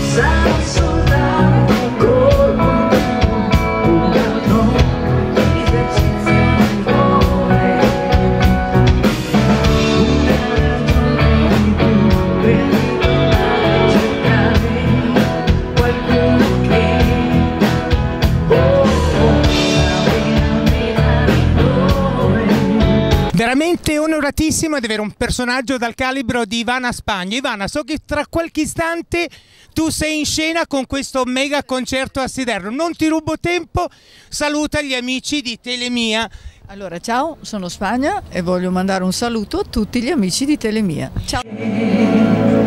Veramente onoratissimo di avere un personaggio dal calibro di Ivana Spagna. Ivana, so che tra qualche istante tu sei in scena con questo mega concerto a Siderno. Non ti rubo tempo, saluta gli amici di Telemia. Allora, ciao, sono Spagna e voglio mandare un saluto a tutti gli amici di Telemia. Ciao!